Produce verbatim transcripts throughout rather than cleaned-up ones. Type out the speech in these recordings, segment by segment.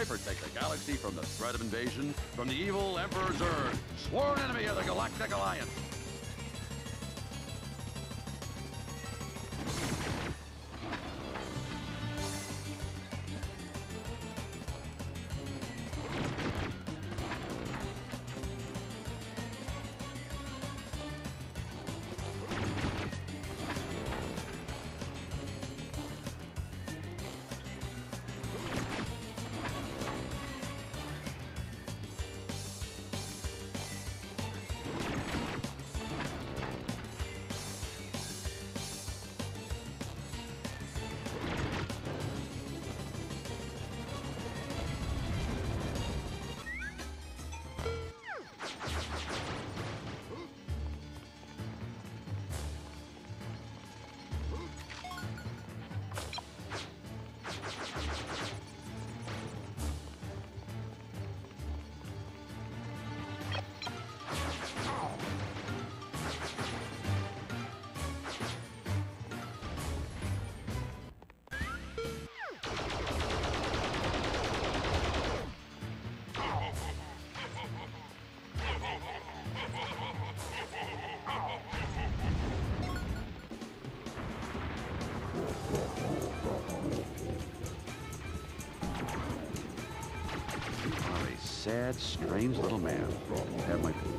I protect the galaxy from the threat of invasion from the evil Emperor Zurg, sworn enemy of the Galactic Alliance. Sad, strange little man. Have my food.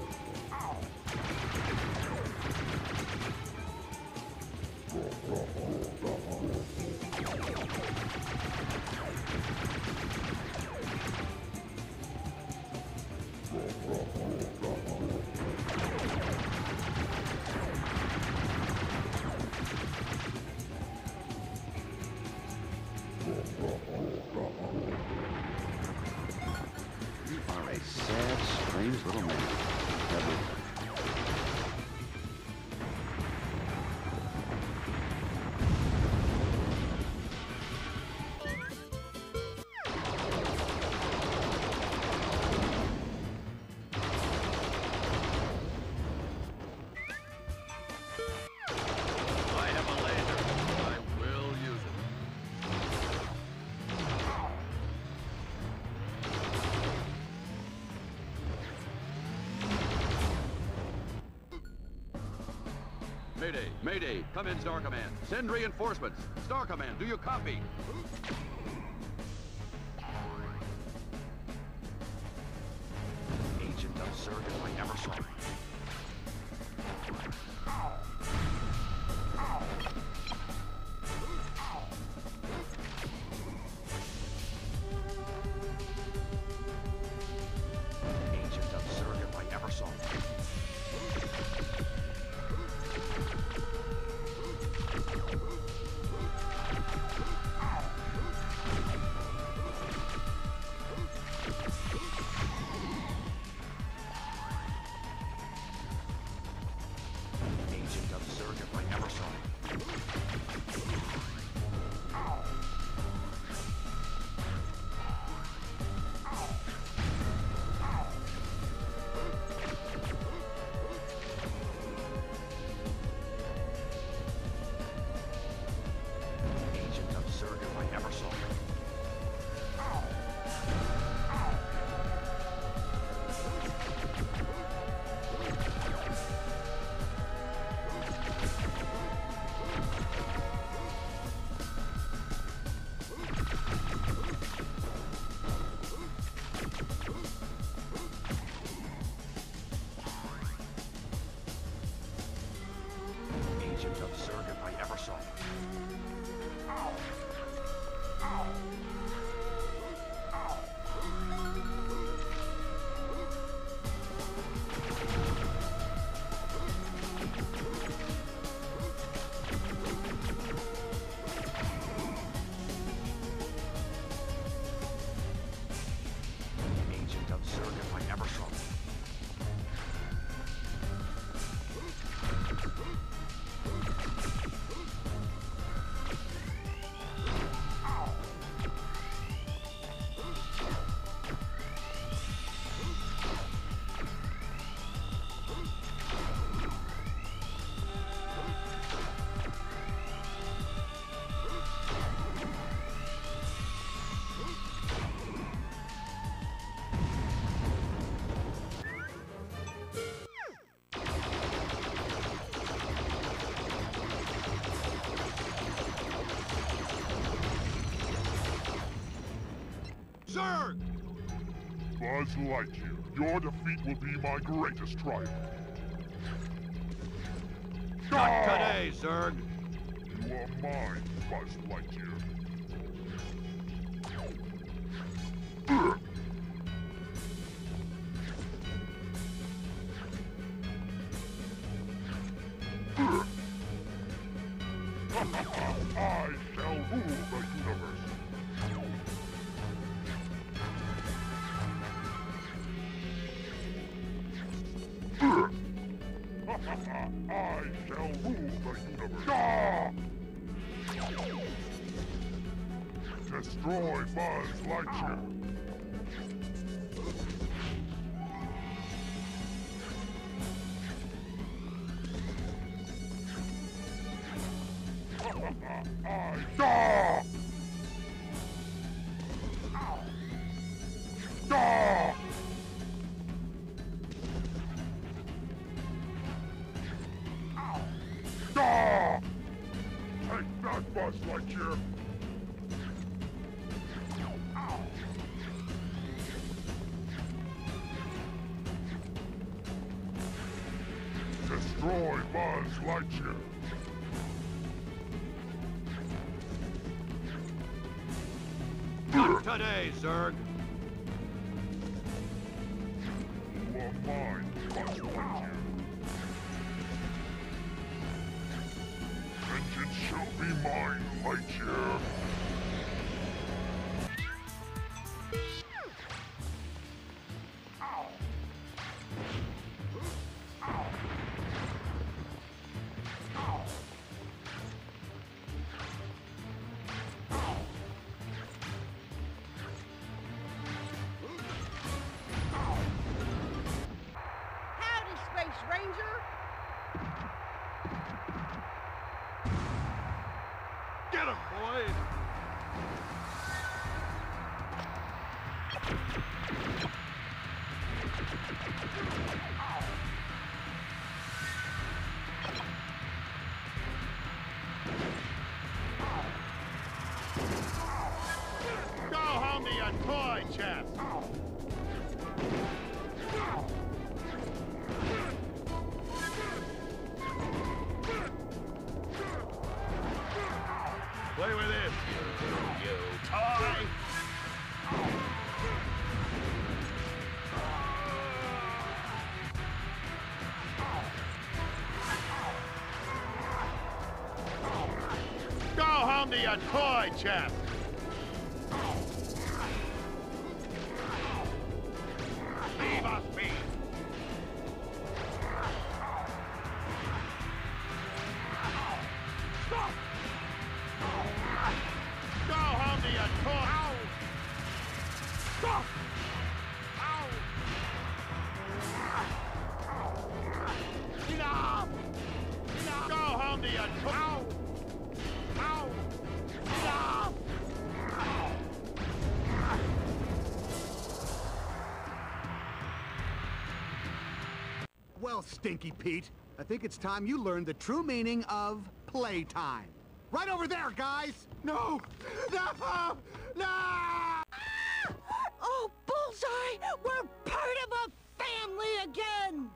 A sad, strange little man. I have a laser. I will use it. Mayday! Mayday! Come in, Star Command. Send reinforcements. Star Command, do you copy? Agent of Zurg if I ever saw him. Agent of Zurg if I ever saw him. Zurg! Buzz Lightyear, your defeat will be my greatest triumph. Not today, Zurg! You are mine, Buzz Lightyear. I shall rule the universe. I shall rule the universe. Destroy Buzz Lightyear. I die! Die! Die! Take that, Buzz Lightyear! Destroy Buzz Lightyear! Not today, Zurg! You are mine, Buzz Lightyear. Vengeance shall be mine, Lightyear. Space Ranger? Get him, boys! Go home to your toy chest! Play with it, You toy! Go home to your toy chest! Leave us be! Stop! Go home to your toy! Ow! Stop! Ow! Enough! Enough! Go home to your toy! Ow! Ow! Enough! Well, Stinky Pete, I think it's time you learned the true meaning of playtime. Right over there, guys! No! No! No! Oh, Bullseye! We're part of a family again!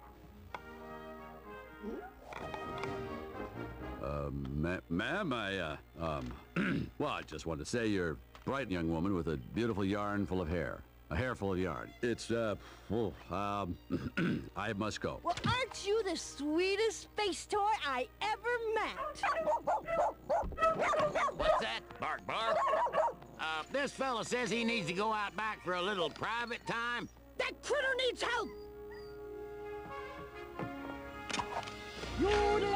Uh, ma ma'am, I, uh, um, well, I just want to say you're a bright young woman with a beautiful yarn full of hair. A hair full of yarn. It's, uh, oh, um, I must go. Well, aren't you the sweetest space toy I ever met? What's that? Bark, bark. Uh, this fella says he needs to go out back for a little private time. That critter needs help! You're the